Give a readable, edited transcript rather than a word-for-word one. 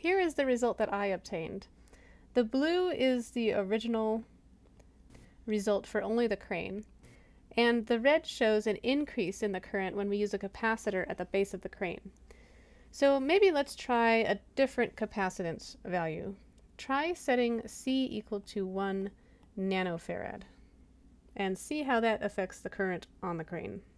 here is the result that I obtained. The blue is the original result for only the crane, and the red shows an increase in the current when we use a capacitor at the base of the crane. So maybe let's try a different capacitance value. Try setting C equal to 1 nanofarad and see how that affects the current on the crane.